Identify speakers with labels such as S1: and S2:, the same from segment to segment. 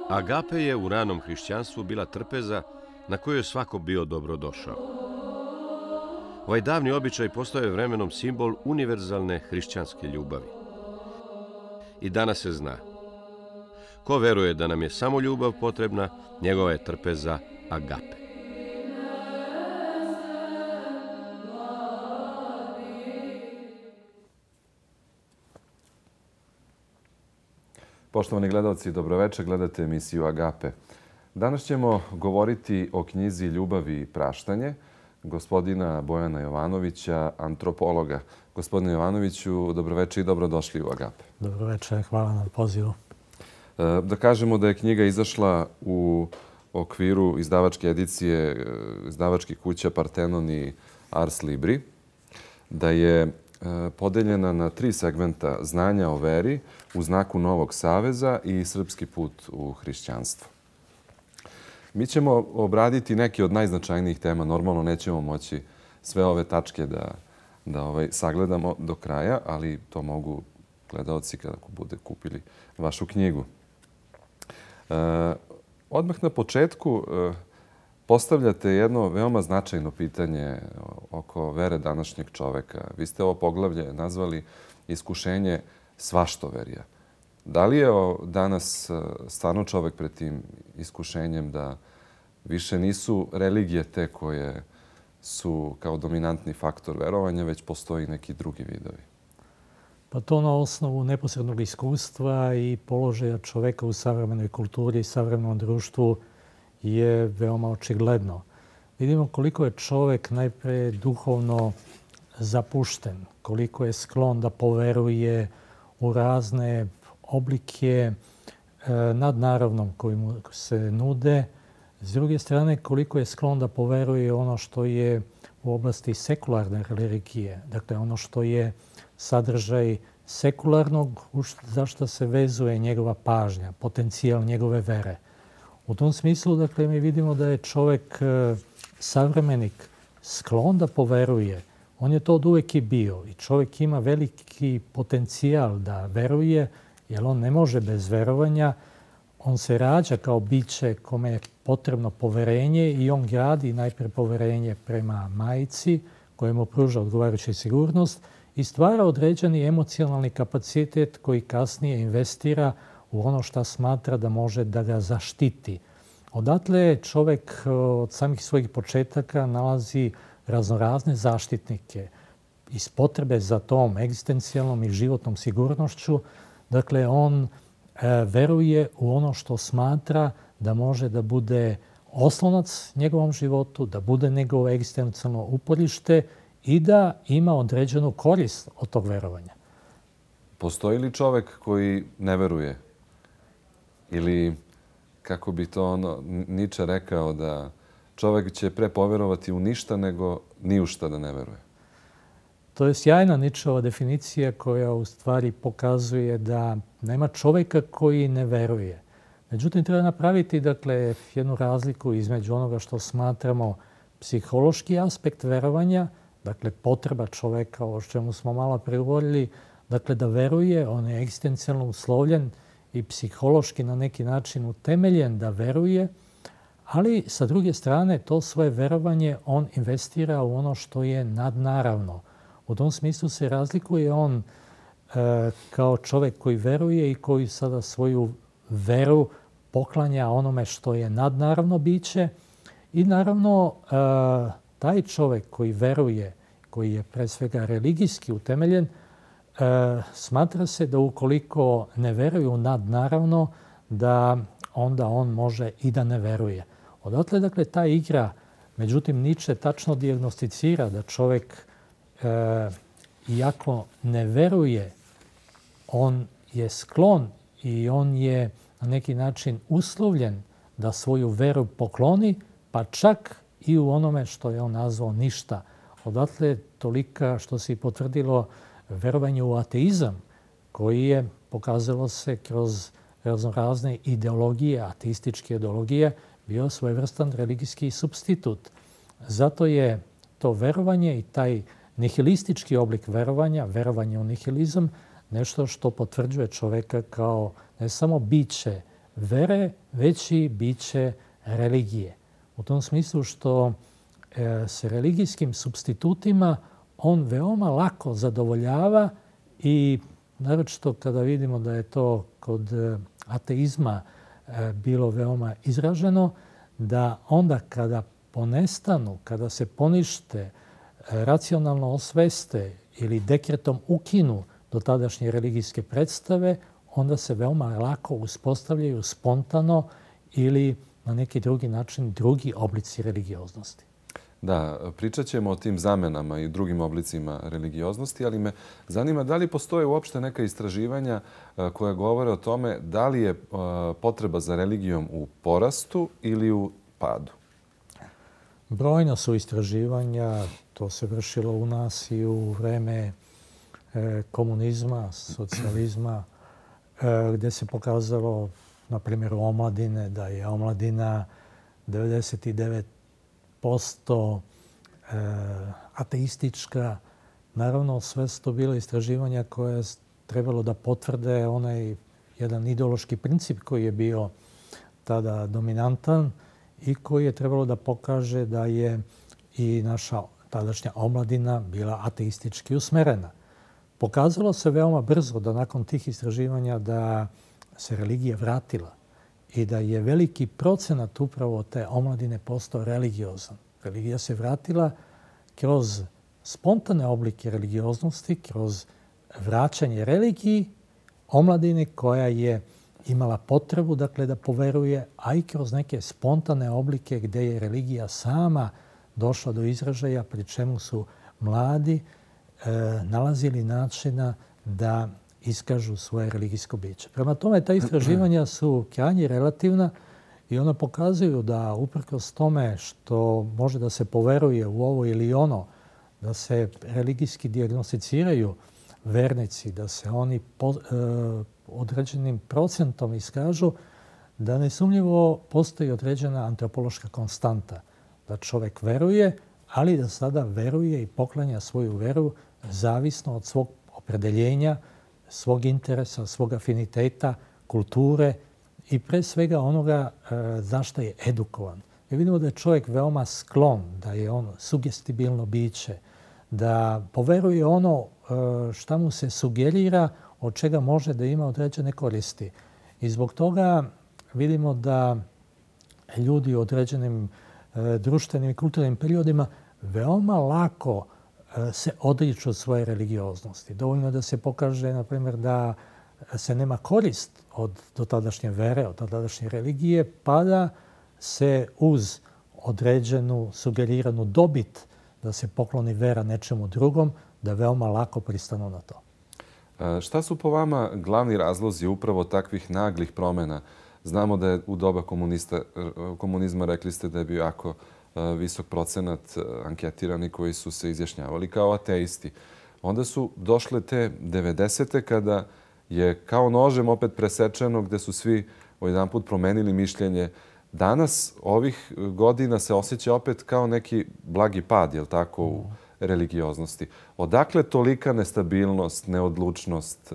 S1: Agape je u ranom hrišćanstvu bila trpeza na kojoj je svako bio dobrodošao. Ovaj davni običaj postao je vremenom simbol univerzalne hrišćanske ljubavi. I danas se zna. Ko veruje da nam je samo ljubav potrebna, njegova je trpeza agape.
S2: Poštovani gledalci, dobroveče, gledate emisiju Agape. Danas ćemo govoriti o knjizi Ljubav i praštanje gospodina Bojana Jovanovića, antropologa. Gospodine Jovanoviću, dobroveče i dobrodošli u Agape.
S3: Dobroveče, hvala na pozivu.
S2: Da kažemo da je knjiga izašla u okviru izdavačke edicije izdavačkih kuća Partenon i Ars Libri, da je podeljena na 3 segmenta: znanja o veri, u znaku Novog saveza i srpski put u hrišćanstvo. Mi ćemo obraditi neke od najznačajnijih tema. Normalno nećemo moći sve ove tačke da sagledamo do kraja, ali to mogu gledalci kada bude kupili vašu knjigu. Odmah na početku postavljate jedno veoma značajno pitanje oko vere današnjeg čoveka. Vi ste ovo poglavlje nazvali iskušenje svaštoverja. Da li je danas stvarno čovek pred tim iskušenjem da više nisu religije te koje su kao dominantni faktor verovanja, već postoji neki drugi vidovi?
S3: Pa to na osnovu neposrednog iskustva i položaja čoveka u savremenoj kulturi i savremenom društvu je veoma očigledno. Vidimo koliko je čovek najpre duhovno zapušten, koliko je sklon da poveruje u razne oblike nadnaravnom koji mu se nude. S druge strane, koliko je sklon da poveruje ono što je u oblasti sekularne religije, dakle ono što je sadržaj sekularnog, za što se vezuje njegova pažnja, potencijal njegove vere. U tom smislu, dakle, mi vidimo da je čovek savremenik sklon da poveruje. On je to od uvek i bio i čovek ima veliki potencijal da veruje, jer on ne može bez verovanja. On se rađa kao biće kome je potrebno poverenje i on gradi najpre poverenje prema majici koje mu pruža odgovarajuću sigurnost i stvara određeni emocionalni kapacitet koji kasnije investira u ono što smatra da može da ga zaštiti. Odatle čovek od samih svojih početaka nalazi raznorazne zaštitnike iz potrebe za tom egzistencijalnom i životnom sigurnošću. Dakle, on veruje u ono što smatra da može da bude oslonac njegovom životu, da bude njegovo egzistencijalno uporište i da ima određenu korist od tog verovanja.
S2: Postoji li čovek koji ne veruje? Ili, kako bi to Niče rekao, da čovek će pre poverovati u ništa nego ni u šta da ne veruje?
S3: To je sjajna Ničeva definicija koja u stvari pokazuje da nema čoveka koji ne veruje. Međutim, treba napraviti dakle, jednu razliku između onoga što smatramo psihološki aspekt verovanja, dakle potreba čoveka, o čemu smo malo pregovorili, dakle da veruje, on je egzistencijalno uslovljen i psihološki na neki način utemeljen da veruje, ali sa druge strane to svoje verovanje on investira u ono što je nadnaravno. U tom smislu se razlikuje on kao čovek koji veruje i koji sada svoju veru poklanja onome što je nadnaravno biće. I naravno, taj čovek koji veruje, koji je pre svega religijski utemeljen, smatra se da ukoliko ne veruje u nadnaravno, da onda on može i da ne veruje. Odatle, dakle, ta igra, međutim, Niče tačno dijagnosticira da čovek, iako ne veruje, on je sklon i on je na neki način uslovljen da svoju veru pokloni, pa čak i u onome što je on nazvao ništa. Odatle tolika, što se i potvrdilo, verovanje u ateizam, koji je, pokazalo se kroz razne ideologije, ateističke ideologije, bio svojevrstan religijski supstitut. Zato je to verovanje i taj nihilistički oblik verovanja, verovanje u nihilizam, nešto što potvrđuje čoveka kao ne samo biće vere, već i biće religije. U tom smislu što se religijskim supstitutima on veoma lako zadovoljava i naročito kada vidimo da je to kod ateizma bilo veoma izraženo, da onda kada ponestanu, kada se ponište, racionalno osveste ili dekretom ukinu dotadašnje religijske predstave, onda se veoma lako uspostavljaju spontano ili na neki drugi način drugi oblici religioznosti.
S2: Da, pričat ćemo o tim zamenama i drugim oblicima religioznosti, ali me zanima da li postoje uopšte neka istraživanja koja govore o tome da li je potreba za religijom u porastu ili u padu?
S3: Brojna su istraživanja, to se vršilo u nas i u vreme komunizma, socijalizma, gdje se pokazalo, na primjeru omladine, da je omladina 99% ateistička. Naravno, sve su to bila istraživanja koje je trebalo da potvrde onaj jedan ideološki princip koji je bio tada dominantan i koji je trebalo da pokaže da je i naša tadašnja omladina bila ateistički usmerena. Pokazalo se veoma brzo da nakon tih istraživanja da se religija vratila i da je veliki procenat upravo te omladine postao religiozan. Religija se vratila kroz spontane oblike religioznosti, kroz vraćanje religiji omladine koja je imala potrebu da poveruje, a i kroz neke spontane oblike gdje je religija sama došla do izražaja, pri čemu su mladi nalazili načina da iskažu svoje religijsko biće. Prema tome, ta istraživanja su krajnje relativna i ona pokazuju da uprkos tome što može da se poveruje u ovo ili ono, da se religijski dijagnosticiraju vernici, da se oni određenim procentom iskažu, da nesumnjivo postoji određena antropološka konstanta. Da čovjek veruje, ali da sada veruje i poklanja svoju veru zavisno od svog opredeljenja, svog interesa, svog afiniteta, kulture i pre svega onoga za što je edukovan. I vidimo da je čovjek veoma sklon, da je on sugestibilno biće, da poveruje ono šta mu se sugerira, od čega može da ima određene koristi. I zbog toga vidimo da ljudi u određenim društvenim i kulturnim periodima veoma lako se odriču od svoje religioznosti. Dovoljno da se pokaže, na primjer, da se nema korist od dotadašnje vere, od dotadašnje religije, pa da se uz određenu sugeriranu dobit da se pokloni vera nečemu drugom, da veoma lako pristanu na to.
S2: Šta su po vama glavni razlozi upravo takvih naglih promjena? Znamo da je u doba komunizma, rekli ste da je bio jako visok procenat anketirani koji su se izjašnjavali kao ateisti. Onda su došle te 90. kada je kao nožem opet presečeno gde su svi odjedanput promenili mišljenje. Danas, ovih godina, se osjeća opet kao neki blagi pad, je li tako, u religioznosti. Odakle tolika nestabilnost, neodlučnost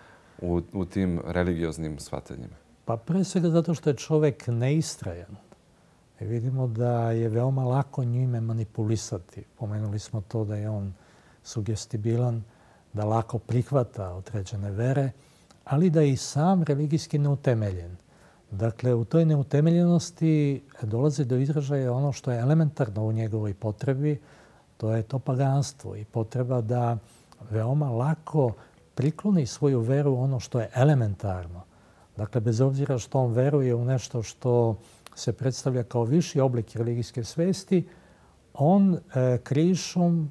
S2: u tim religioznim shvatanjima?
S3: Pa pre svega zato što je čovjek neistrajan. I vidimo da je veoma lako njime manipulisati. Pomenuli smo to da je on sugestibilan, da lako prihvata određene vere, ali da je i sam religijski neutemeljen. Dakle, u toj neutemeljenosti dolazi do izražaja ono što je elementarno u njegovoj potrebi, to je to paganstvo i potreba da veoma lako prikloni svoju veru u ono što je elementarno. Dakle, bez obzira što on veruje u nešto što se predstavlja kao viši oblik religijske svesti, on krišom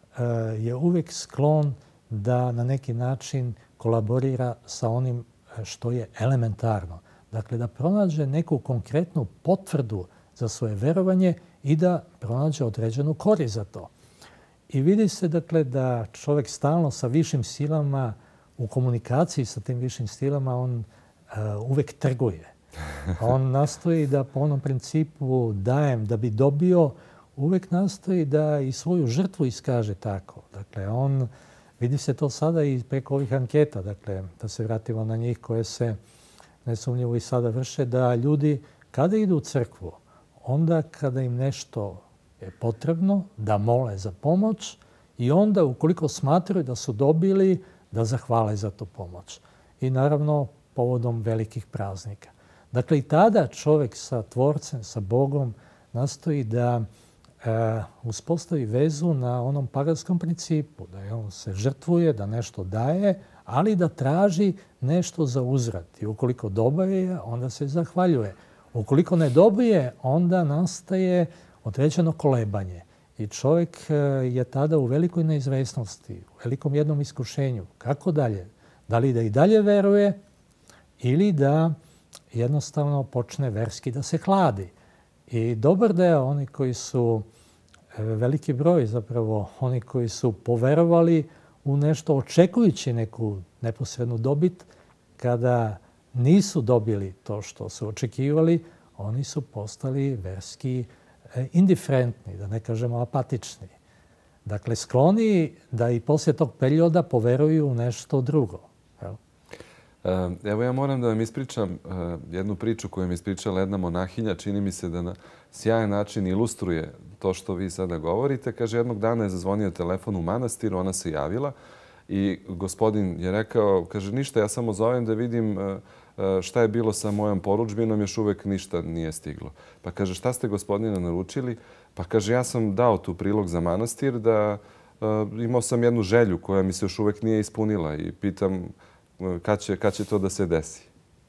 S3: je uvijek sklon da na neki način kolaborira sa onim što je elementarno. Dakle, da pronađe neku konkretnu potvrdu za svoje verovanje i da pronađe određenu korist za to. I vidi se, dakle, da čovjek stalno sa višim silama, u komunikaciji sa tim višim silama, on uvijek trguje. On nastoji da po onom principu dajem da bi dobio, uvijek nastoji da i svoju žrtvu iskaže tako. Dakle, on, vidi se to sada i preko ovih anketa, dakle, da se vratimo na njih koje se nesumnjivo i sada vrše, da ljudi kada idu u crkvu, onda kada im nešto je potrebno, da mole za pomoć i onda ukoliko smatraju da su dobili, da zahvale za tu pomoć. I naravno povodom velikih praznika. Dakle, i tada čovjek sa Tvorcem, sa Bogom, nastoji da uspostavi vezu na onom paganskom principu, da on se žrtvuje, da nešto daje, ali da traži nešto za uzvrat. I ukoliko dobije, onda se zahvaljuje. Ukoliko ne dobije, onda nastaje određeno kolebanje. I čovjek je tada u velikoj neizvesnosti, u velikom jednom iskušenju. Kako dalje? Da li da i dalje veruje ili da jednostavno počne verski da se hladi. I dobar deo, oni koji su, veliki broj zapravo, oni koji su poverovali u nešto očekujući neku neposrednu dobit, kada nisu dobili to što su očekivali, oni su postali verski indiferentni, da ne kažemo apatični. Dakle, skloni da i poslije tog perioda poveruju u nešto drugo.
S2: Evo ja moram da vam ispričam jednu priču koju mi ispričala jedna monahinja. Čini mi se da na sjajan način ilustruje to što vi sada govorite. Kaže, jednog dana je zazvonio telefon u manastiru, ona se javila i gospodin je rekao, kaže, ništa, ja samo zovem da vidim šta je bilo sa mojom porudžbinom, još uvek ništa nije stiglo. Pa kaže, šta ste gospodine naručili? Pa kaže, ja sam dao tu prilog za manastir da imao sam jednu želju koja mi se još uvek nije ispunila i pitam kad će to da se desi.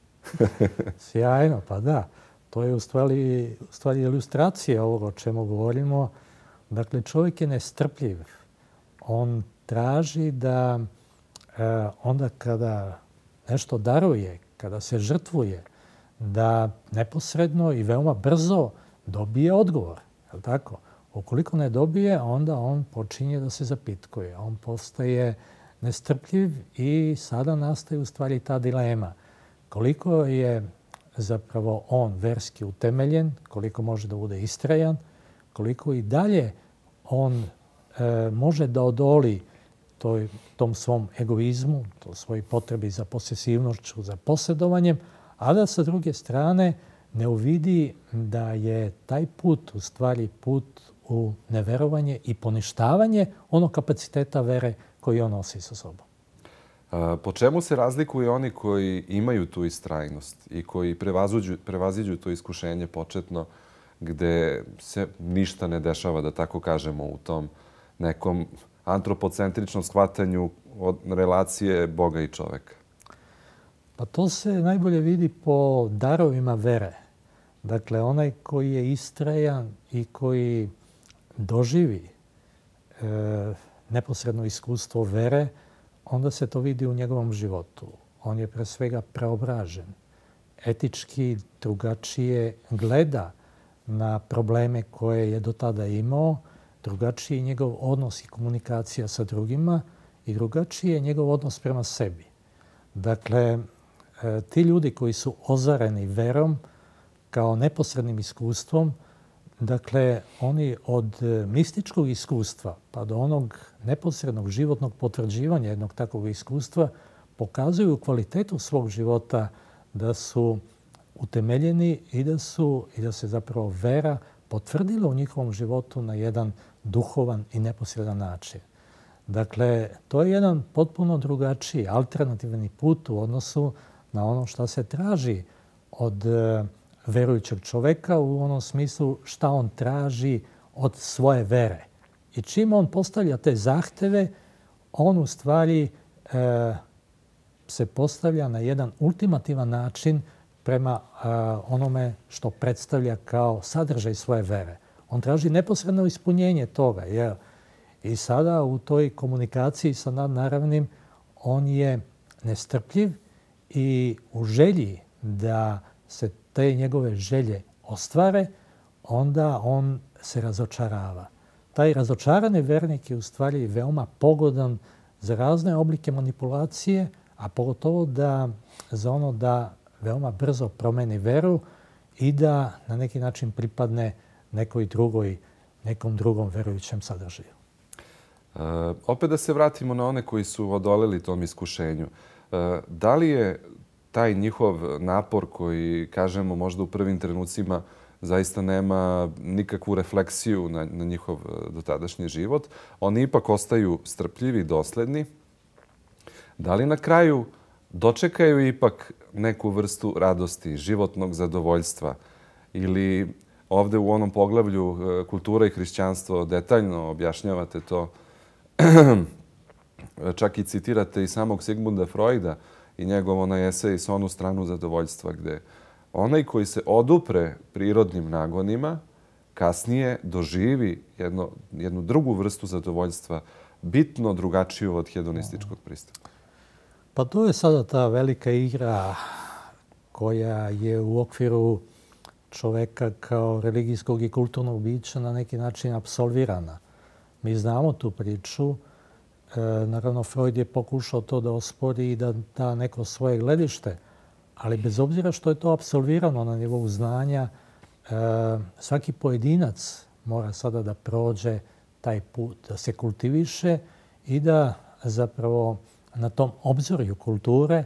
S3: Sjajno, pa da. To je u stvari ilustracija ovoga o čemu govorimo. Dakle, čovjek je nestrpljiv. On traži da onda kada nešto daruje, kada se žrtvuje, da neposredno i veoma brzo dobije odgovor. Je li tako? Ukoliko ne dobije, onda on počinje da se zapitkuje. On postaje nestrpljiv i sada nastaje u stvari ta dilema. Koliko je zapravo on verski utemeljen, koliko može da bude istrajan, koliko i dalje on može da odoli tom svom egoizmu, to svojoj potrebi za posesivnošću, za posjedovanjem, a da sa druge strane ne uvidi da je taj put u stvari put u neverovanje i poništavanje onog kapaciteta vere koji on nosi sa sobom.
S2: Po čemu se razlikuju oni koji imaju tu istrajnost i koji prevaziđu to iskušenje početno gde se ništa ne dešava, da tako kažemo, u tom nekom antropocentričnom shvatanju od relacije Boga i čoveka?
S3: Pa to se najbolje vidi po darovima vere. Dakle, onaj koji je istrajan i koji doživi neposredno iskustvo vere, onda se to vidi u njegovom životu. On je pre svega preobražen. Etički drugačije gleda na probleme koje je do tada imao, drugačiji je njegov odnos i komunikacija sa drugima i drugačiji je njegov odnos prema sebi. Dakle, ti ljudi koji su ozareni verom kao neposrednim iskustvom, dakle, oni od mističkog iskustva pa do onog neposrednog životnog potvrđivanja jednog takvog iskustva pokazuju kvalitetu svog života, da su utemeljeni i da se zapravo vera potvrdila u njihovom životu na jedan duhovan i neposredan način. Dakle, to je jedan potpuno drugačiji, alternativni put u odnosu na ono što se traži od verujućeg čoveka u onom smislu šta on traži od svoje vere. I čim on postavlja te zahteve, on u stvari se postavlja na jedan ultimativan način prema onome što predstavlja kao sadržaj svoje vere. On traži neposredno ispunjenje toga. I sada u toj komunikaciji sa nadnaravnim on je nestrpljiv i u želji da se te njegove želje ostvare, onda on se razočarava. Taj razočarani vernik je u stvari veoma pogodan za razne oblike manipulacije, a pogotovo za ono da veoma brzo promeni veru i da na neki način pripadne nekom drugom verujućem sadržaju.
S2: Opet da se vratimo na one koji su odoleli tom iskušenju. Da li je taj njihov napor koji, kažemo, možda u prvim trenucima zaista nema nikakvu refleksiju na njihov dotadašnji život, oni ipak ostaju strpljivi i dosledni. Da li na kraju dočekaju ipak neku vrstu radosti, životnog zadovoljstva ili ovde u onom poglavlju kultura i hrišćanstvo detaljno objašnjavate to, čak i citirate i samog Sigmunda Freuda i njegov onaj esej S onu stranu zadovoljstva, gde onaj koji se odupre prirodnim nagonima kasnije doživi jednu drugu vrstu zadovoljstva, bitno drugačiju od hedonističkog pristupa.
S3: Pa to je sada ta velika igra koja je u okviru čoveka kao religijskog i kulturnog bića na neki način apsolvirana. Mi znamo tu priču. Naravno, Freud je pokušao to da ospori i da da neko svoje gledište, ali bez obzira što je to apsolvirano na nivou znanja, svaki pojedinac mora sada da prođe taj put, da se kultiviše i da zapravo na tom obzorju kulture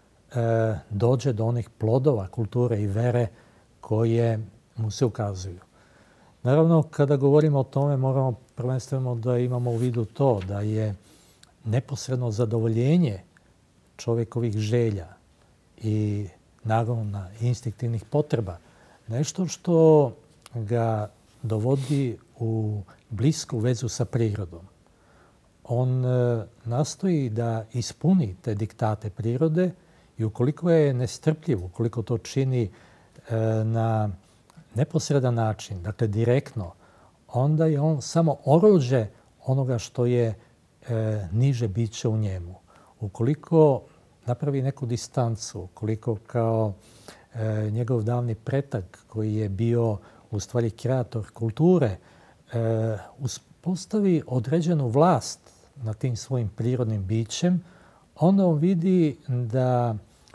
S3: dođe do onih plodova kulture i vere koje mu se ukazuju. Naravno, kada govorimo o tome, moramo prvenstveno da imamo u vidu to da je neposredno zadovoljenje čovjekovih želja i nagona instinktivnih potreba nešto što ga dovodi u blisku vezu sa prirodom. On nastoji da ispuni te diktate prirode i ukoliko je nestrpljiv, ukoliko to čini na neposredan način, dakle direktno, onda je on samo oruđe onoga što je niže biće u njemu. Ukoliko napravi neku distancu, ukoliko kao njegov davni pretak koji je bio u stvari kreator kulture, uspostavi određenu vlast nad tim svojim prirodnim bićem, onda on vidi da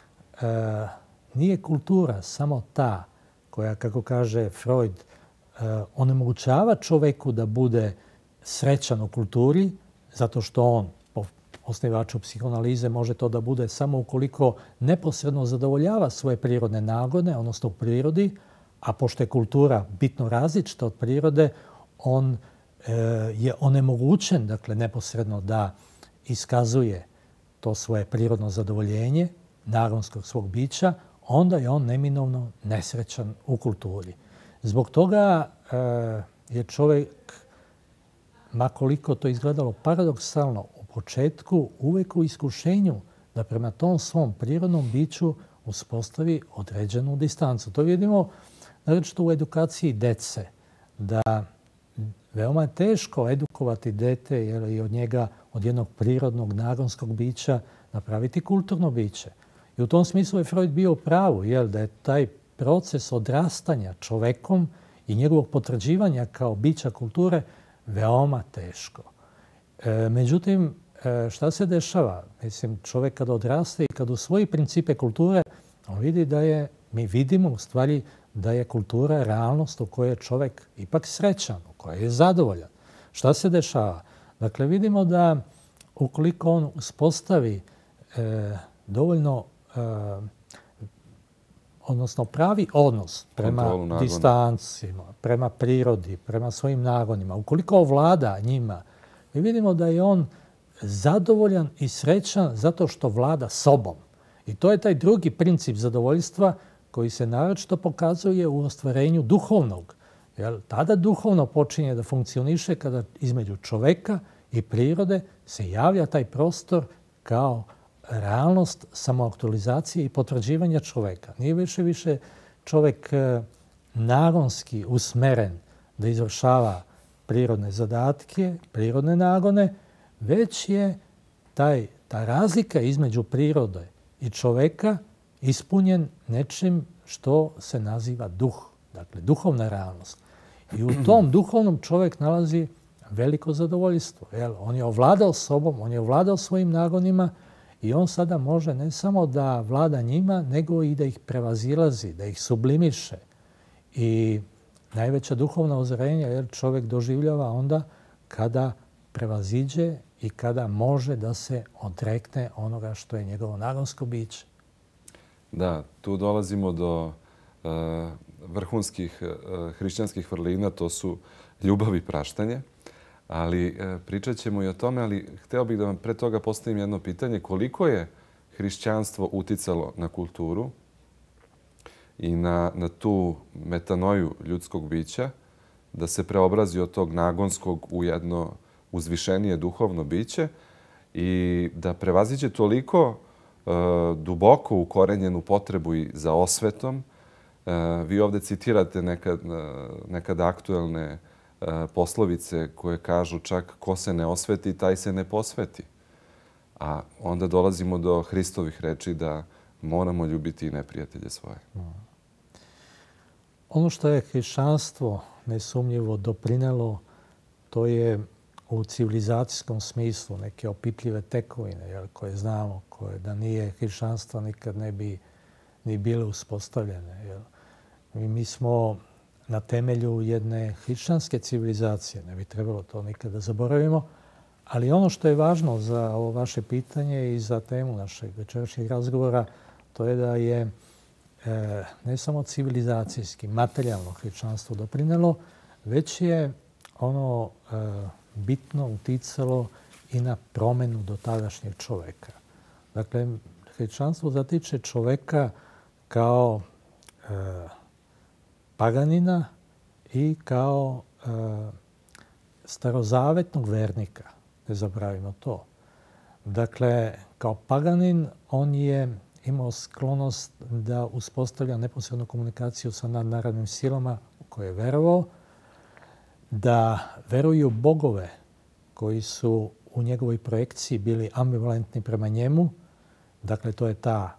S3: nije kultura samo ta koja, kako kaže Freud, onemogućava čoveku da bude srećan u kulturi, zato što on, po osnivaču psihoanalize, može to da bude samo ukoliko neposredno zadovoljava svoje prirodne nagone, odnosno u prirodi, a pošto je kultura bitno različita od prirode, on je onemogućen, dakle, neposredno da iskazuje to svoje prirodno zadovoljenje nagonskog svog bića, onda je on neminovno nesrećan u kulturi. Zbog toga je čovjek, makoliko to izgledalo paradoksalno u početku, uvek u iskušenju da prema tom svom prirodnom biću uspostavi određenu distancu. To vidimo naročito u edukaciji dece, da veoma je teško edukovati dete i od njega, od jednog prirodnog nagonskog bića, napraviti kulturno biće. I u tom smislu je Freud bio u pravu, da je taj proces odrastanja čovekom i njegovog potvrđivanja kao bića kulture veoma teško. Međutim, šta se dešava? Mislim, čovek kada odraste i kada usvoji principe kulture, on vidi da je, mi vidimo u stvari da je kultura realnost u kojoj je čovek ipak srećan, u kojoj je zadovoljan. Šta se dešava? Dakle, vidimo da ukoliko on uspostavi dovoljno, odnosno pravi odnos prema distancima, prema prirodi, prema svojim nagonima, ukoliko ovlada njima, mi vidimo da je on zadovoljan i srećan zato što vlada sobom. I to je taj drugi princip zadovoljstva koji se naročito pokazuje u ostvarenju duhovnog. Tada duhovno počinje da funkcioniše kada između čoveka i prirode se javlja taj prostor kao realnost samoaktualizacije i potvrđivanja čoveka. Nije više čovek nagonski usmeren da izvršava prirodne zadatke, prirodne nagone, već je ta razlika između prirode i čoveka ispunjen nečim što se naziva duh, dakle duhovna realnost. I u tom duhovnom čovek nalazi veliko zadovoljstvo. On je ovladao sobom, on je ovladao svojim nagonima i on sada može ne samo da vlada njima, nego i da ih prevazilazi, da ih sublimiše. I najveća duhovna ozrenja čovjek doživljava onda kada prevaziđe i kada može da se odrekne onoga što je njegovo nagonsko biće.
S2: Da, tu dolazimo do vrhunskih hrišćanskih vrlina, to su ljubav i praštanje. Ali pričat ćemo i o tome, ali hteo bih da vam pre toga postavim jedno pitanje. Koliko je hrišćanstvo uticalo na kulturu i na tu metanoju ljudskog bića, da se preobrazi od tog nagonskog u jedno uzvišenije duhovno biće i da prevaziđe toliko duboko ukorenjenu potrebu i za osvetom. Vi ovde citirate nekad aktuelne poslovice koje kažu čak ko se ne osveti, taj se ne posveti. A onda dolazimo do Hristovih reči da moramo ljubiti i neprijatelje svoje.
S3: Ono što je hrišćanstvo nesumnjivo doprinelo, to je u civilizacijskom smislu neke opipljive tekovine koje znamo, koje da nije hrišćanstva nikad ne bi ni bile uspostavljene. Mi smo na temelju jedne hrišćanske civilizacije, ne bi trebalo to nikad da zaboravimo, ali ono što je važno za ovo vaše pitanje i za temu našeg večerašnjeg razgovora, to je da je ne samo civilizacijski, materijalno hrišćanstvo doprinelo, već je ono bitno uticalo i na promenu dotadašnjeg čoveka. Dakle, hrišćanstvo zatiče čoveka kao paganina i kao starozavetnog vernika. Ne zaboravimo to. Dakle, kao paganin on je imao sklonost da uspostavlja neposrednu komunikaciju sa nadnarodnim silama u koje je verovao, da veruju bogove koji su u njegovoj projekciji bili ambivalentni prema njemu. Dakle, to je ta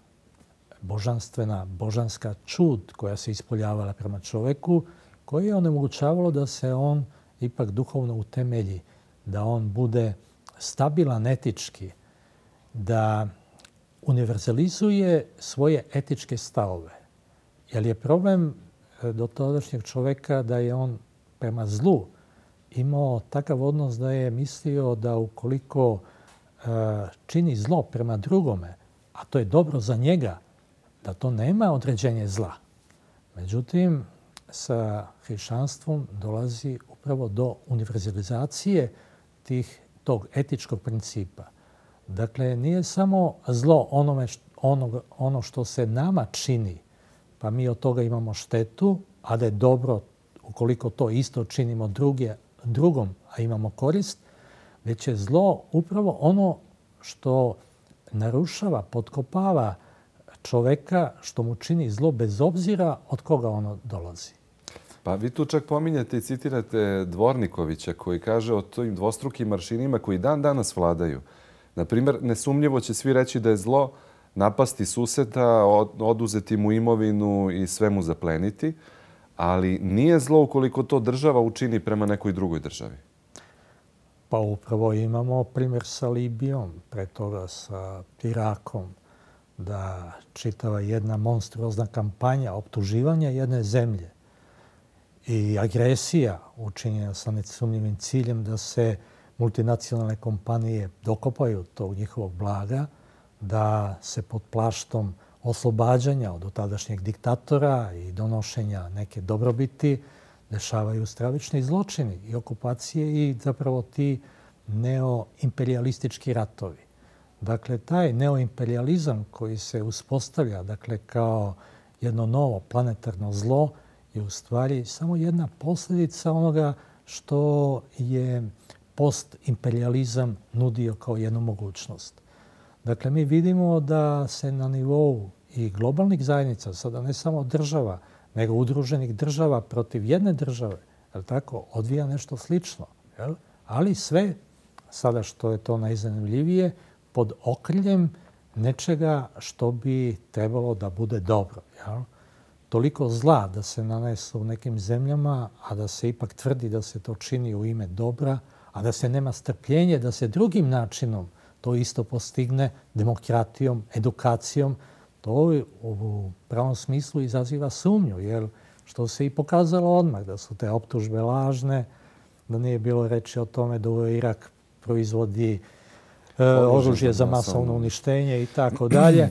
S3: božanska čud koja se ispoljavala prema čoveku, koji je onemogućavalo da se on ipak duhovno utemelji, da on bude stabilan etički, da univerzalizuje svoje etičke stavove. Jer je problem dotadašnjeg čoveka da je on prema zlu imao takav odnos da je mislio da ukoliko čini zlo prema drugome, a to je dobro za njega, da to nema određenje zla. Međutim, sa hrišćanstvom dolazi upravo do univerzalizacije tog etičkog principa. Dakle, nije samo zlo ono što se nama čini, pa mi od toga imamo štetu, a da je dobro ukoliko to isto činimo drugom, a imamo korist, već je zlo upravo ono što narušava, potkopava čoveka, što mu čini zlo bez obzira od koga ono dolazi.
S2: Pa vi tu čak pominjate i citirate Dvornikovića koji kaže o tim dvostrukim aršinima koji dan danas vladaju. Naprimjer, nesumnjivo će svi reći da je zlo napasti suseda, oduzeti mu imovinu i sve mu zapleniti, ali nije zlo ukoliko to država učini prema nekoj drugoj državi.
S3: Pa upravo imamo primjer sa Libijom, pre toga sa Irakom, da čitava jedna monstruozna kampanja optuživanja jedne zemlje i agresija učinjena sa nesumnjivim ciljem da se multinacionalne kompanije dokopaju tog njihovog blaga, da se pod plaštom oslobađanja od tadašnjeg diktatora i donošenja neke dobrobiti dešavaju stravični zločini i okupacije i zapravo ti neoimperialistički ratovi. Dakle, taj neoimperializam koji se uspostavlja kao jedno novo planetarno zlo je u stvari samo jedna posljedica onoga što je postimperializam nudio kao jednu mogućnost. Dakle, mi vidimo da se na nivou i globalnih zajednica, sada ne samo država, nego udruženih država protiv jedne države, odvija nešto slično. Ali sve, sada što je to najzanimljivije, pod okriljem nečega što bi trebalo da bude dobro. Toliko zla da se nanesu u nekim zemljama, a da se ipak tvrdi da se to čini u ime dobra, a da se nema strpljenje da se drugim načinom to isto postigne, demokratijom, edukacijom, to u pravom smislu izaziva sumnju, jer što se i pokazalo odmah, da su te optužbe lažne, da nije bilo reči o tome da Irak proizvodi oružje za masovno uništenje i tako dalje.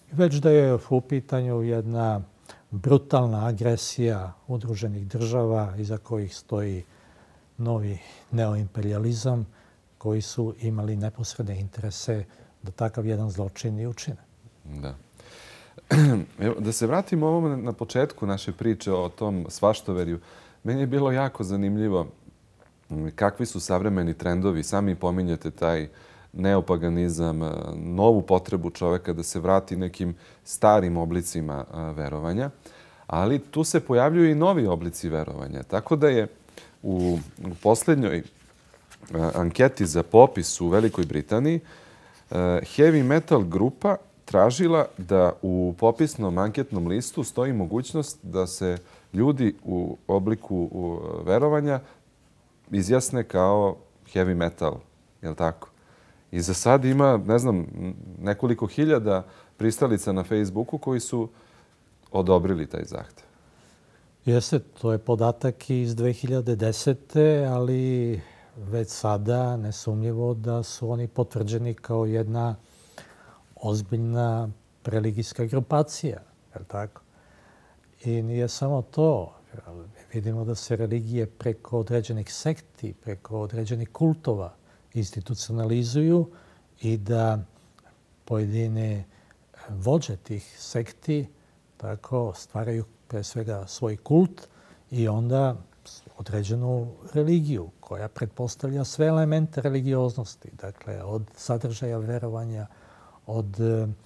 S3: već da je u pitanju jedna brutalna agresija udruženih država iza kojih stoji novi neoimperializam koji su imali neposredne interese da takav jedan zločin i učine.
S2: Da. Evo, da se vratimo ovom na početku naše priče o tom svaštoverju. Meni je bilo jako zanimljivo kakvi su savremeni trendovi. Sami pominjete taj neopaganizam, novu potrebu čoveka da se vrati nekim starim oblicima verovanja. Ali tu se pojavljuju i novi oblici verovanja. Tako da je u poslednjoj anketi za popis u Velikoj Britaniji heavy metal grupa tražila da u popisnom anketnom listu stoji mogućnost da se ljudi u obliku verovanja izjasne kao heavy metal, je li tako? I za sad ima, ne znam, nekoliko hiljada pristalica na Facebooku koji su odobrili taj zahtev.
S3: Jeste, to je podatak iz 2010. ali već sada nesumnjivo da su oni potvrđeni kao jedna ozbiljna religijska grupacija, je li tako? I nije samo to. Vidimo da se religije preko određenih sekti, preko određenih kultova institucionalizuju i da pojedine vođe tih sekti tako stvaraju pre svega svoj kult i onda određenu religiju koja pretpostavlja sve elemente religioznosti, dakle od sadržaja verovanja, od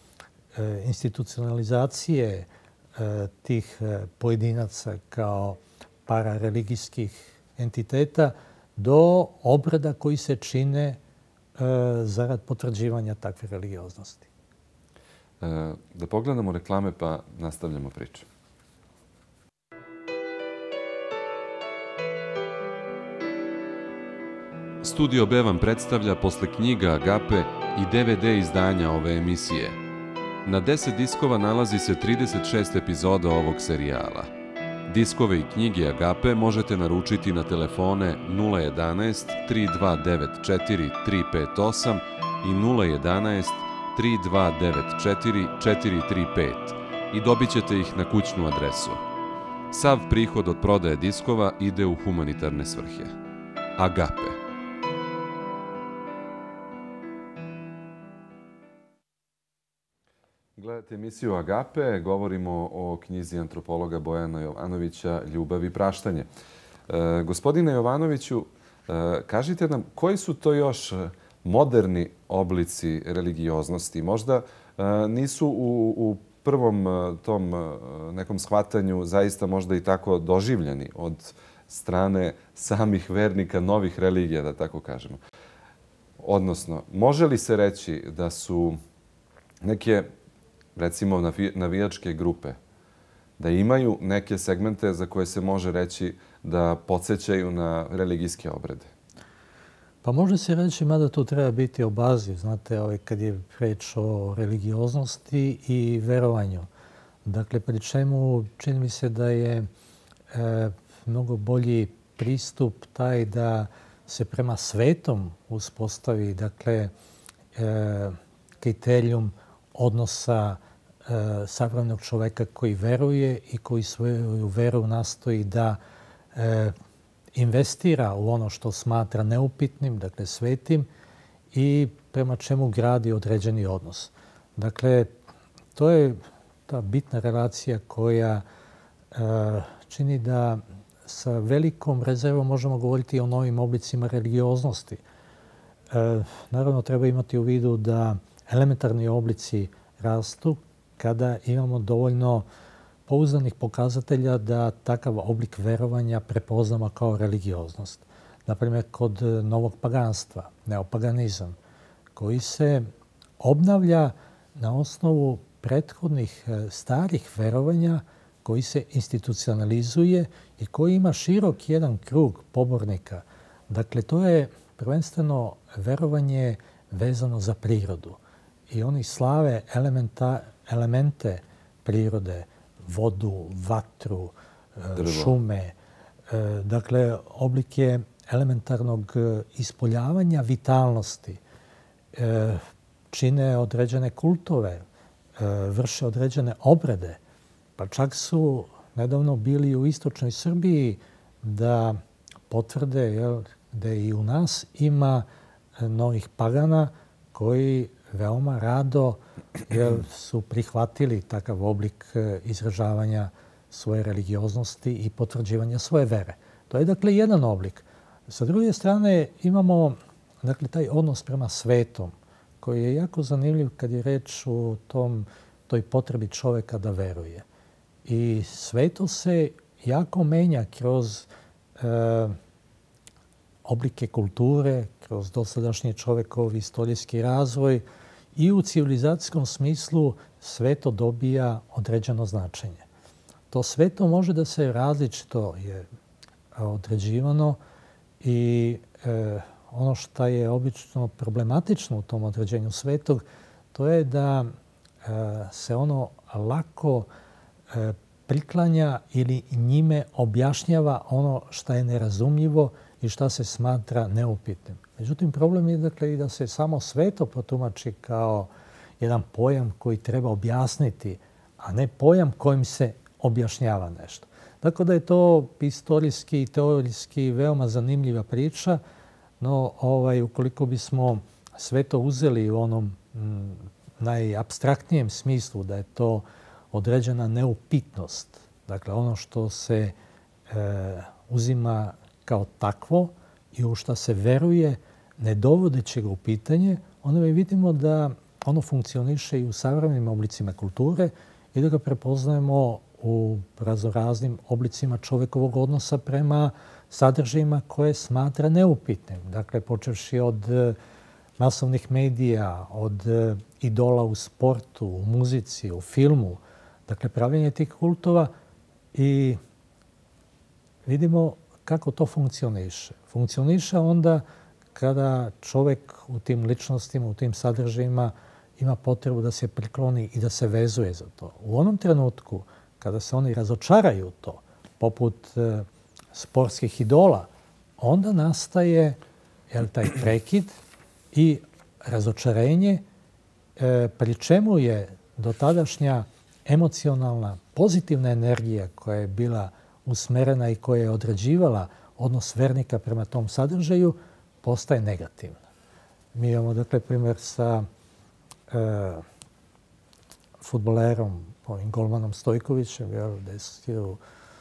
S3: institucionalizacije tih pojedinaca kao parareligijskih entiteta do obreda koji se čine zarad potvrđivanja takve religioznosti.
S2: Da pogledamo reklame pa nastavljamo priču.
S4: Studio B vam predstavlja posle knjiga Agape i DVD izdanja ove emisije. Na 10 diskova nalazi se 36 epizoda ovog serijala. Diskove i knjige Agape možete naručiti na telefone 011 3294 358 i 011 3294 435 i dobit ćete ih na kućnu adresu. Sav prihod od prodaje diskova ide u humanitarne svrhe. Agape.
S2: Gledajte emisiju Agape, govorimo o knjizi antropologa Bojana Jovanovića Ljubav i praštanje. Gospodine Jovanoviću, kažite nam koji su to još moderni oblici religioznosti? Možda nisu u prvom tom nekom shvatanju zaista možda i tako doživljeni od strane samih vernika novih religija, da tako kažemo. Odnosno, može li se reći da su neke, recimo, navijačke grupe, da imaju neke segmente za koje se može reći da podsjećaju na religijske obrede?
S3: Pa može se reći, mada tu treba biti obazriv, znate, kad je reč o religioznosti i verovanju. Dakle, pri čemu čini mi se da je mnogo bolji pristup taj da se prema svetom uspostavi, dakle, kriterijum odnosa savremenog čoveka koji veruje i koji svoju veru nastoji da investira u ono što smatra neupitnim, dakle svetim, i prema čemu gradi određeni odnos. Dakle, to je ta bitna relacija koja čini da sa velikom rezervom možemo govoriti o novim oblicima religioznosti. Naravno, treba imati u vidu da elementarni oblici rastu kada imamo dovoljno pouzdanih pokazatelja da takav oblik verovanja prepoznamo kao religioznost. Naprimjer, kod novog paganstva, neopaganizam, koji se obnavlja na osnovu prethodnih starih verovanja, koji se institucionalizuje i koji ima širok jedan krug pobornika. Dakle, to je prvenstveno verovanje vezano za prirodu. I oni slave elemente prirode, vodu, vatru, šume. Dakle, oblike elementarnog ispoljavanja vitalnosti čine određene kultove, vrše određene obrede. Pa čak su nedavno bili u istočnoj Srbiji da potvrde da i u nas ima novih pagana koji veoma rado su prihvatili takav oblik izražavanja svoje religioznosti i potvrđivanja svoje vere. To je dakle jedan oblik. Sa druge strane imamo dakle taj odnos prema svetom koji je jako zanimljiv kad je reč o toj potrebi čoveka da veruje. I sveto se jako menja kroz oblike kulture, kroz dosadašnji čovekov istorijski razvoj i u civilizacijskom smislu sveto dobija određeno značenje. To sveto može da se različito je određivano i ono što je obično problematično u tom određenju svetog, to je da se ono lako priklanja ili njime objašnjava ono što je nerazumljivo i šta se smatra neupitnim. Međutim, problem je dakle i da se samo sveto protumači kao jedan pojam koji treba objasniti, a ne pojam kojim se objašnjava nešto. Tako da je to istorijski i teorijski veoma zanimljiva priča, no ukoliko bismo sve to uzeli u onom najapstraktnijem smislu da je to određena neupitnost, dakle ono što se uzima kao takvo i u što se veruje, ne dovodeći ga u pitanje, onda mi vidimo da ono funkcioniše i u savremenim oblicima kulture i da ga prepoznajemo u raznoraznim oblicima čovekovog odnosa prema sadržajima koje smatra neupitnim. Dakle, počevši od masovnih medija, od idola u sportu, u muzici, u filmu, dakle, pravljenje tih kultova i vidimo kako to funkcioniše. Funkcioniše onda kada čovek u tim ličnostima, u tim sadržajima ima potrebu da se prikloni i da se vezuje za to. U onom trenutku kada se oni razočaraju to, poput sportskih idola, onda nastaje taj prekid i razočarenje, pri čemu je dotadašnja emocionalna, pozitivna energija koja je bila usmerena i koja je određivala odnos vernika prema tom sadržaju, postaje negativna. Mi imamo, dakle, primjer sa fudbalerom, ovim golmanom Stojkovićem, gde su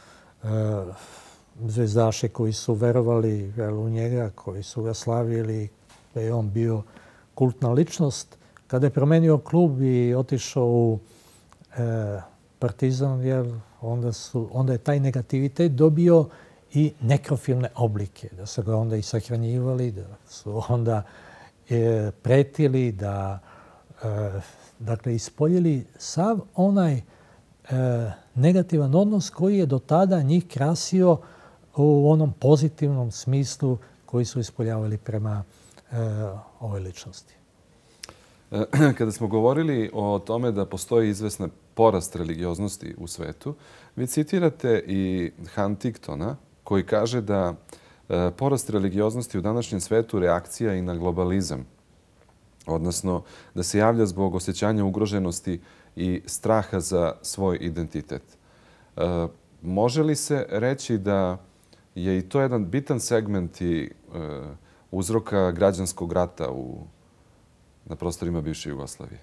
S3: zvezdaši koji su verovali u njega, koji su ga slavili, da je on bio kultna ličnost. Kada je promenio klub i otišao u Partizan, onda je taj negativitet dobio i nekrofilne oblike, da su ga onda i sahranjivali, da su onda pretili, da dakle, ispoljili sav onaj negativan odnos koji je do tada njih krasio u onom pozitivnom smislu koji su ispoljavali prema ovoj ličnosti.
S2: Kada smo govorili o tome da postoji izvesna porast religioznosti u svetu, vi citirate i Huntingtona koji kaže da porast religioznosti u današnjem svetu reakcija i na globalizam, odnosno da se javlja zbog osjećanja ugroženosti i straha za svoj identitet. Može li se reći da je i to jedan bitan segment i uzroka građanskog rata na prostorima bivše Jugoslavije?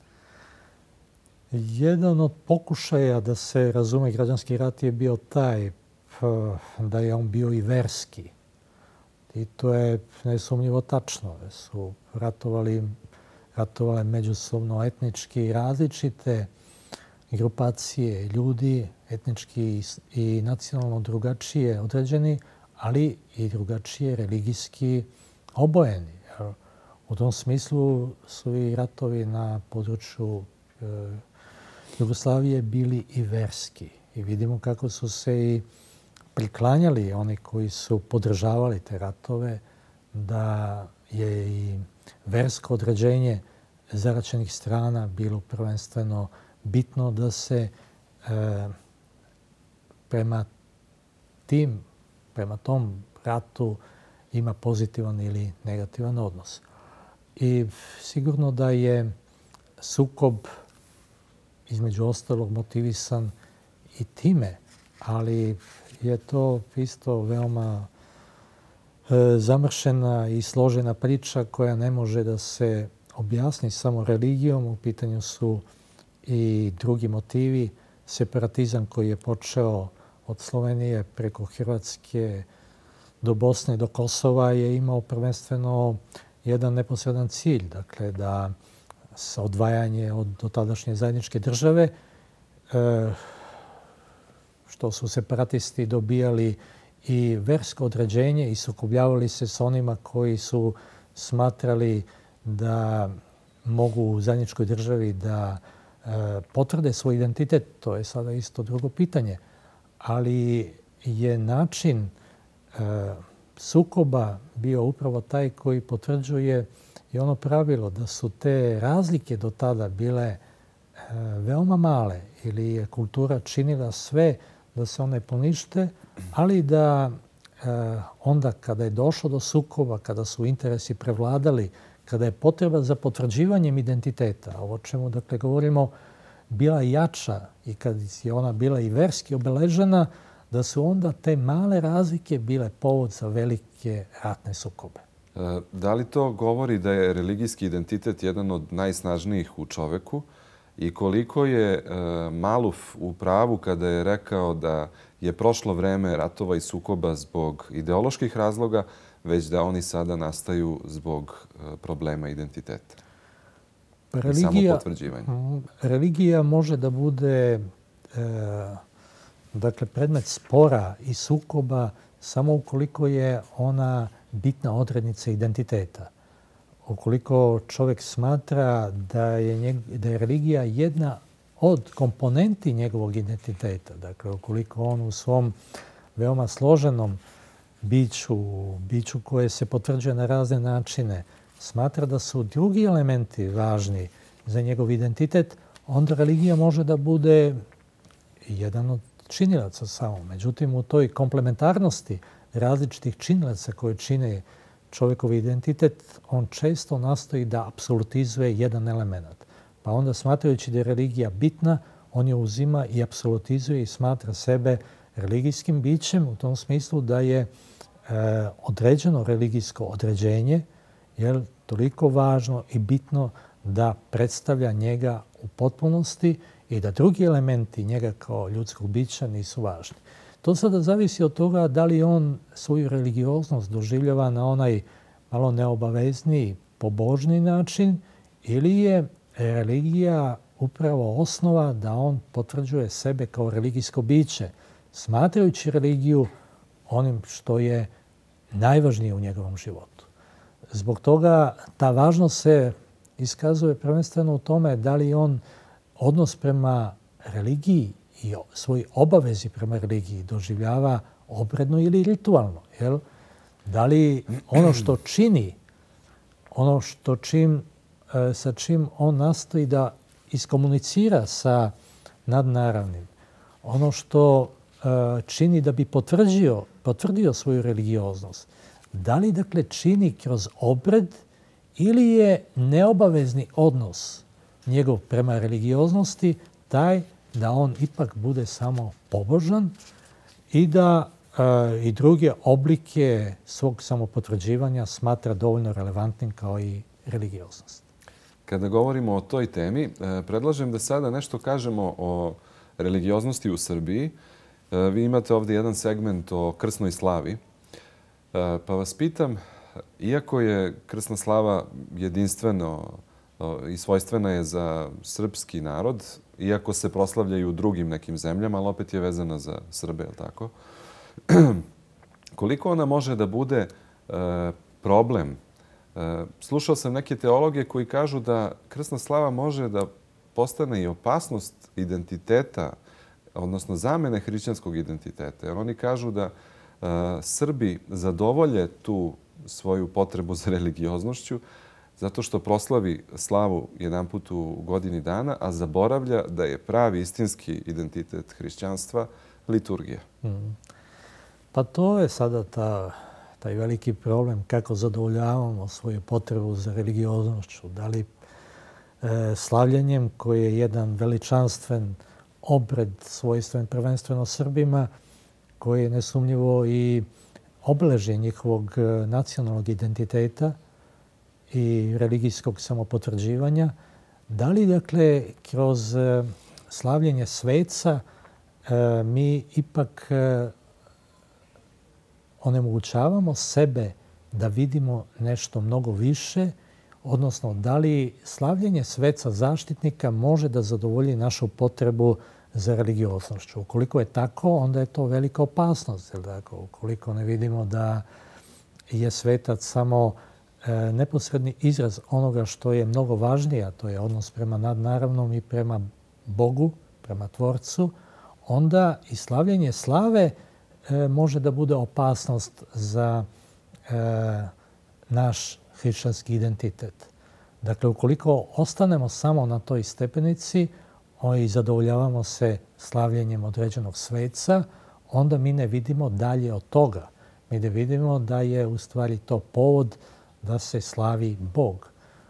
S3: Jedan od pokušaja da se razume građanski rat je bio taj da je on bio i verski. I to je nesumnjivo tačno. Da su ratovale međusobno etnički različite grupacije ljudi, etnički i nacionalno drugačije određeni, ali i drugačije religijski obojeni. U tom smislu su i ratovi na području Jugoslavije bili i verski. I vidimo kako su se i priklanjali oni koji su podržavali te ratove, da je i versko određenje zaraćenih strana bilo prvenstveno bitno da se prema tom ratu ima pozitivan ili negativan odnos. I sigurno da je sukob između ostalog motivisan i time, ali je to isto veoma zamršena i složena priča koja ne može da se objasni samo religijom. U pitanju su i drugi motivi. Separatizam koji je počeo od Slovenije preko Hrvatske do Bosne, do Kosova je imao prvenstveno jedan neposredan cilj, dakle da se odvajanje od dotadašnje zajedničke države, što su separatisti dobijali i versko određenje i sukobljavali se s onima koji su smatrali da mogu u zajedničkoj državi da potvrde svoj identitet. To je sada isto drugo pitanje. Ali je način sukoba bio upravo taj koji potvrđuje i ono pravilo da su te razlike do tada bile veoma male ili je kultura činila sve da se one ponište, ali da onda kada je došlo do sukoba, kada su interesi prevladali, kada je potreba za potvrđivanjem identiteta, o čemu dakle govorimo, bila jača i kad je ona bila i verski obeležena, da su onda te male razlike bile povod za velike ratne sukobe.
S2: Da li to govori da je religijski identitet jedan od najsnažnijih u čoveku i koliko je Maluf u pravu kada je rekao da je prošlo vreme ratova i sukoba zbog ideoloških razloga, već da oni sada nastaju zbog problema identiteta i samopotvrđivanja?
S3: Religija može da bude dakle, predmet spora i sukoba samo ukoliko je ona bitna odrednica identiteta. Ukoliko čovjek smatra da je religija jedna od komponenti njegovog identiteta, dakle ukoliko on u svom veoma složenom biću koje se potvrđuje na razne načine, smatra da su drugi elementi važni za njegov identitet, onda religija može da bude jedan od činilaca samo. Međutim, u toj komplementarnosti različitih činilaca koje čine čovjekov identitet, on često nastoji da apsolutizuje jedan element. Pa onda, smatrajući da je religija bitna, on je uzima i apsolutizuje i smatra sebe religijskim bićem u tom smislu da je određeno religijsko određenje toliko važno i bitno da predstavlja njega u potpunosti i da drugi elementi njega kao ljudskog bića nisu važni. To sada zavisi od toga da li on svoju religioznost doživljava na onaj malo neobavezniji, pobožni način ili je religija upravo osnova da on potvrđuje sebe kao religijsko biće, smatrajući religiju onim što je najvažnije u njegovom životu. Zbog toga ta važnost se iskazuje prvenstveno u tome da li on odnos prema religiji i svoj obavezi prema religiji doživljava obredno ili ritualno. Da li ono što čini, ono sa čim on nastoji da iskomunicira sa nadnaravnim, ono što čini da bi potvrdio svoju religioznost, da li dakle čini kroz obred ili je neobavezni odnos njegov prema religioznosti taj da on ipak bude samo pobožan i da i druge oblike svog samopotvrđivanja smatra dovoljno relevantnim kao i religioznost.
S2: Kada govorimo o toj temi, predlažem da sada nešto kažemo o religioznosti u Srbiji. Vi imate ovdje jedan segment o krsnoj slavi. Pa vas pitam, iako je krsna slava jedinstveno i svojstvena je za srpski narod, iako se proslavlja i u drugim nekim zemljama, ali opet je vezana za Srbe, je li tako? Koliko ona može da bude problem? Slušao sam neke teologe koji kažu da krsna slava može da postane i opasnost identiteta, odnosno zamene hrišćanskog identiteta. Jer oni kažu da Srbi zadovolje tu svoju potrebu za religioznošću zato što proslavi slavu jedan put u godini dana, a zaboravlja da je pravi istinski identitet hrišćanstva liturgija.
S3: Pa to je sada taj veliki problem kako zadovoljavamo svoju potrebu za religioznošću. Da li slavljenjem koji je jedan veličanstven obred svojstven prvenstveno Srbima, koji je nesumnjivo i obeležje njihovog nacionalnog identiteta i religijskog samopotvrđivanja. Da li, dakle, kroz slavljenje sveca mi ipak onemogućavamo sebe da vidimo nešto mnogo više, odnosno da li slavljenje sveca zaštitnika može da zadovolji našu potrebu za religioznošću? Ukoliko je tako, onda je to velika opasnost. Ukoliko ne vidimo da je svetac samo neposredni izraz onoga što je mnogo važnije, a to je odnos prema nadnaravnom i prema Bogu, prema Tvorcu, onda i slavljenje slave može da bude opasnost za naš hrišćanski identitet. Dakle, ukoliko ostanemo samo na toj stepenici i zadovoljavamo se slavljenjem određenog sveca, onda mi ne vidimo dalje od toga. Mi ne vidimo da je u stvari to povod da se slavi Bog.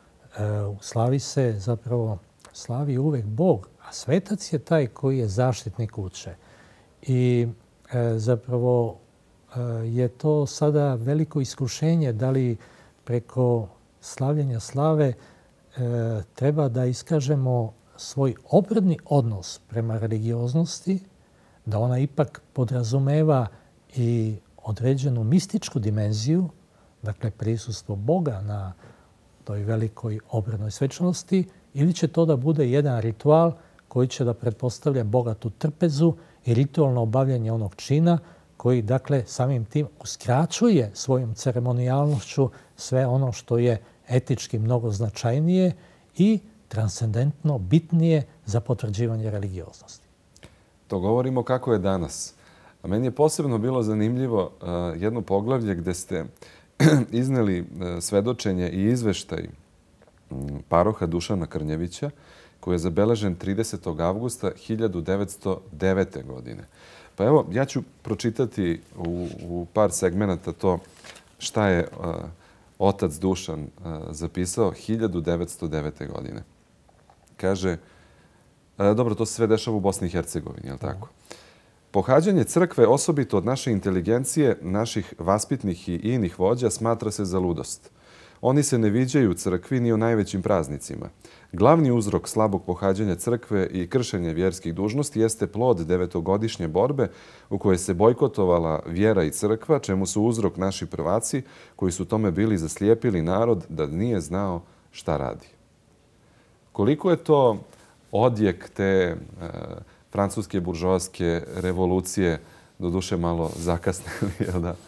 S3: Slavi uvek Bog, a svetac je taj koji je zaštitnik kuće. I zapravo je to sada veliko iskušenje da li preko slavljenja slave treba da iskažemo svoj obredni odnos prema religioznosti, da ona ipak podrazumeva i određenu mističku dimenziju, dakle prisustvo Boga na toj velikoj obrednoj svečanosti, ili će to da bude jedan ritual koji će da pretpostavlja bogatu trpezu i ritualno obavljanje onog čina koji, dakle, samim tim uskraćuje svojom ceremonijalnošću sve ono što je etički mnogo značajnije i transcendentno bitnije za potvrđivanje religioznosti.
S2: To govorimo kako je danas. A meni je posebno bilo zanimljivo jedno poglavlje gde ste izneli svedočenje i izveštaj paroha Dušana Krnjevića, koji je zabeležen 30. avgusta 1909. godine. Pa evo, ja ću pročitati u par segmenata to šta je otac Dušan zapisao 1909. godine. Kaže, dobro, to se sve dešava u Bosni i Hercegovini, je li tako? Pohađanje crkve, osobito od naše inteligencije, naših vaspitnih i inih vođa, smatra se za ludost. Oni se ne viđaju u crkvi ni u najvećim praznicima. Glavni uzrok slabog pohađanja crkve i kršenja vjerskih dužnosti jeste plod 9-godišnje borbe u kojoj se bojkotovala vjera i crkva, čemu su uzrok naši prvaci koji su tome bili zaslijepili narod da nije znao šta radi. Koliko je to odjek te francuske buržoaske revolucije, doduše malo zakasnili, jel da?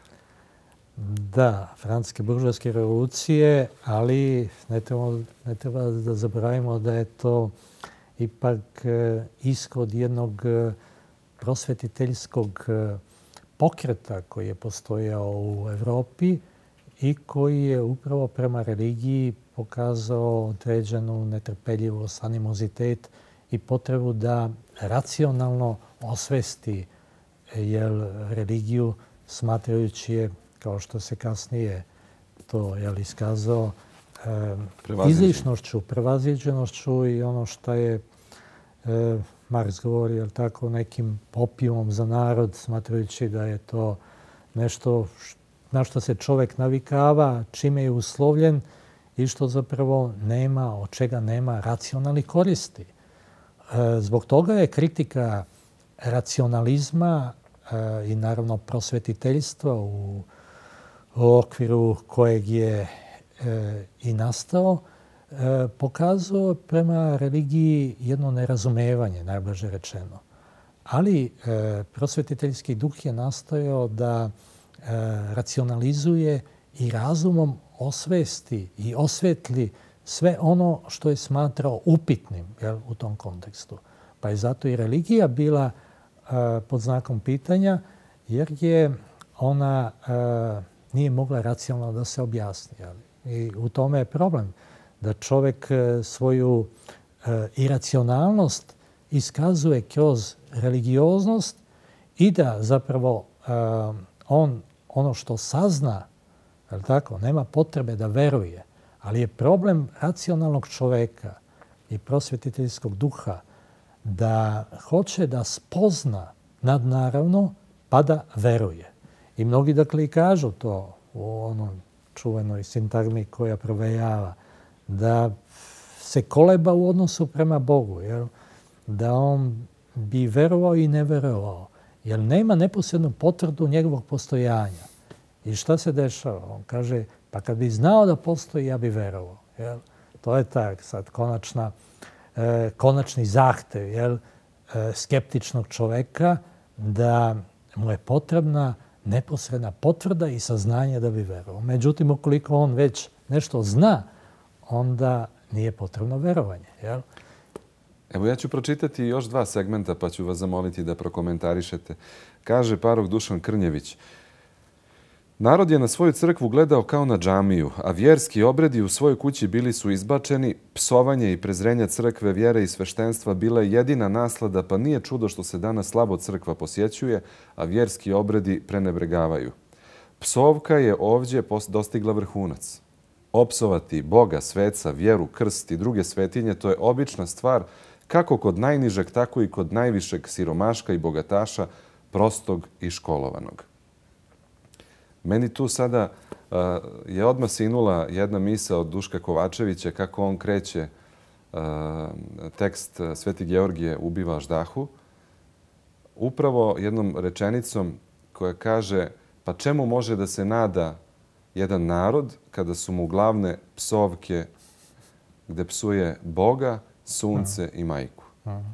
S3: Da, francuske buržoaske revolucije, ali ne treba da zaboravimo da je to ipak ishod jednog prosvetiteljskog pokreta koji je postojao u Evropi i koji je upravo prema religiji pokazao određenu netrpeljivost, animozitet i potrebu da racionalno osvesti religiju, smatrajući je, kao što se kasnije to iskazao, izlišnošću, prevaziđenošću i ono što je Marks govori, nekim opijumom za narod, smatrajući da je to nešto na što se čovek navikava, čime je uslovljen i što zapravo nema, od čega nema racionalnih koristi. Zbog toga je kritika racionalizma i naravno prosvetiteljstva u okviru kojeg je i nastao, pokazao prema religiji jedno nerazumevanje, najblaže rečeno. Ali prosvetiteljski duh je nastojao da racionalizuje i razumom osvesti i osvetli sve ono što je smatrao upitnim u tom kontekstu. Pa je zato i religija bila pod znakom pitanja, jer je ona nije mogla racionalno da se objasni. I u tome je problem, da čovek svoju iracionalnost iskazuje kroz religioznost i da zapravo on ono što sazna, nema potrebe da veruje. Ali je problem racionalnog čoveka i prosvjetiteljskog duha da hoće da spozna nadnaravno pa da veruje. I mnogi dakle i kažu to u onom čuvenoj sintagmi koja provejava, da se koleba u odnosu prema Bogu, jel? Da on bi verovao i ne verovao, jer nema neposrednu potvrdu njegovog postojanja. I šta se dešava? On kaže, pa kad bi znao da postoji, ja bi verovao. Jel? To je tak sad konačni zahtev, jel? Skeptičnog čoveka da mu je potrebna neposredna potvrda i saznanje da bi verovao. Međutim, ukoliko on već nešto zna, onda nije potrebno verovanje. Jel?
S2: Evo, ja ću pročitati još 2 segmenta pa ću vas zamoliti da prokomentarišete. Kaže parok Dušan Krnjević, narod je na svoju crkvu gledao kao na džamiju, a vjerski obredi u svojoj kući bili su izbačeni, psovanje i prezrenja crkve, vjere i sveštenstva bila je jedina naslada, pa nije čudo što se danas slabo crkva posjećuje, a vjerski obredi prenebregavaju. Psovka je ovdje dostigla vrhunac. Opsovati Boga, sveca, vjeru, krst i druge svetinje, to je obična stvar kako kod najnižeg, tako i kod najvišeg siromaška i bogataša, prostog i školovanog. Meni tu sada je odmah sinula jedna misa od Duška Kovačevića kako on kreće tekst Sveti Georgije ubiva Aždahu, upravo jednom rečenicom koja kaže pa čemu može da se nada jedan narod kada su mu glavne psovke gde psuje Boga, sunce i majku.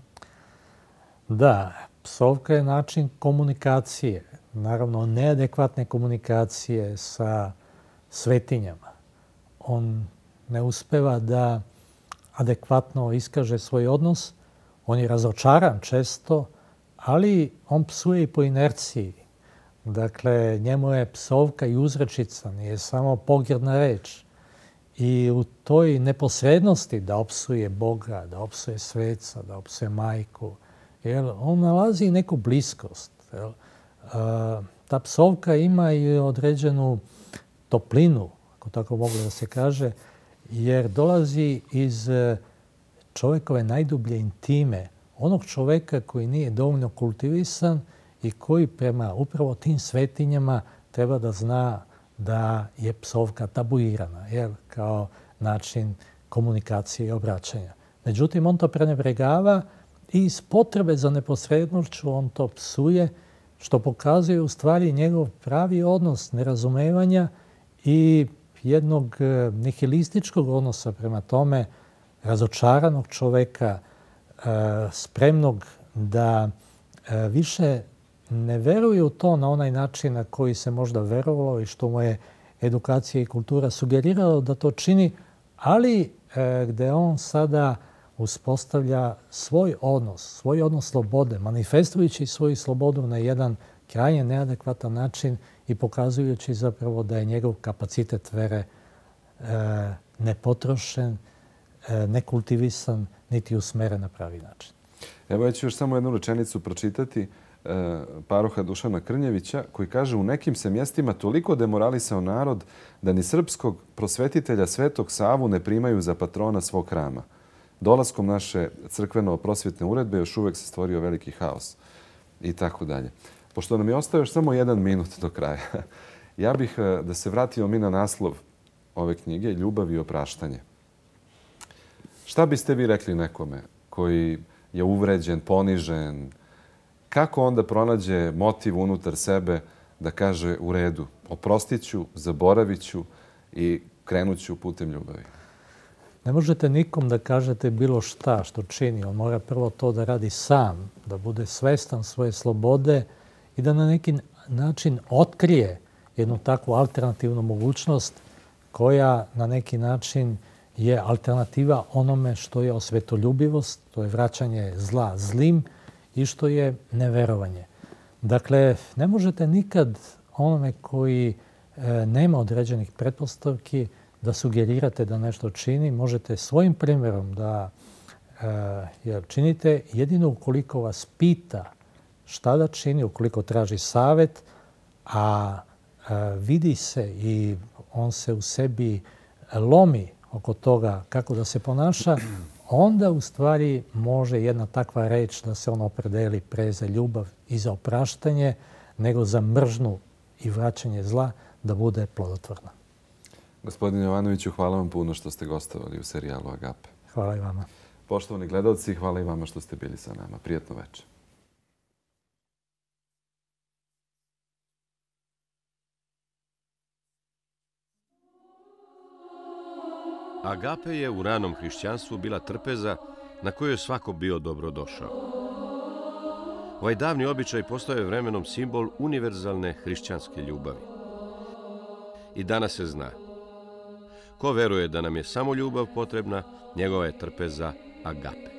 S3: Da, psovka je način komunikacije. Naravno, neadekvatne komunikacije sa svetinjama. On ne uspeva da adekvatno iskaže svoj odnos. On je razočaran često, ali on psuje i po inerciji. Dakle, njemu je psovka i uzrečica, nije samo pogrdna reč. I u toj neposrednosti da opsuje Boga, da opsuje sveca, da opsuje majku, on nalazi neku bliskost. Ta psovka ima i određenu toplinu, ako tako mogu da se kaže, jer dolazi iz čovjekove najdublje intime, onog čovjeka koji nije dovoljno kultivisan i koji prema upravo tim svetinjama treba da zna da je psovka tabuirana, kao način komunikacije i obraćanja. Međutim, on to prenebregava i iz potrebe za neposrednošću on to psuje, što pokazuje u stvari njegov pravi odnos nerazumevanja i jednog nihilističkog odnosa prema tome, razočaranog čoveka, spremnog da više ne veruje u to na onaj način na koji se možda verovalo i što mu je edukacija i kultura sugerirala da to čini, ali gde on sada uspostavlja svoj odnos slobode, manifestujući svoju slobodu na jedan krajnje neadekvatan način i pokazujući zapravo da je njegov kapacitet vere nepotrošen, nekultivisan, niti usmeren na pravi način.
S2: Evo ja ću još samo jednu rečenicu pročitati paroha Dušana Krnjevića, koji kaže u nekim se mjestima toliko demoralisao narod da ni srpskog prosvetitelja Svetog Savu ne primaju za patrona svog hrama. Dolaskom naše crkveno-prosvjetne uredbe još uvek se stvorio veliki haos i tako dalje. Pošto nam je ostao još samo 1 minut do kraja, ja bih da se vratimo mi na naslov ove knjige, Ljubav i opraštanje. Šta biste vi rekli nekome koji je uvređen, ponižen, kako onda pronađe motiv unutar sebe da kaže u redu, oprostit ću, zaboravit ću i krenut ću putem ljubavi?
S3: Ne možete nikom da kažete bilo šta što čini. On mora prvo to da radi sam, da bude svestan svoje slobode i da na neki način otkrije jednu takvu alternativnu mogućnost koja na neki način je alternativa onome što je osvetoljubivost, to je vraćanje zla zlim i što je neverovanje. Dakle, ne možete nikad onome koji nema određenih pretpostavki da sugerirate da nešto čini. Možete svojim primjerom da činite jedino ukoliko vas pita šta da čini, ukoliko traži savjet, a vidi se i on se u sebi lomi oko toga kako da se ponaša, onda u stvari može jedna takva reč da se on opredeli pre za ljubav i za opraštanje, nego za mržnju i vraćanje zla da bude plodotvorna.
S2: Gospodine Jovanoviću, hvala vam puno što ste gostovali u serijalu Agape.
S3: Hvala i vama.
S2: Poštovani gledalci, hvala i vama što ste bili sa nama. Prijatno večer.
S1: Agape je u ranom hrišćanstvu bila trpeza na kojoj je svako bio dobrodošao. Ovaj davni običaj postao je vremenom simbol univerzalne hrišćanske ljubavi. I danas se zna. Ko veruje da nam je samo ljubav potrebna, njegova je trpeza agape.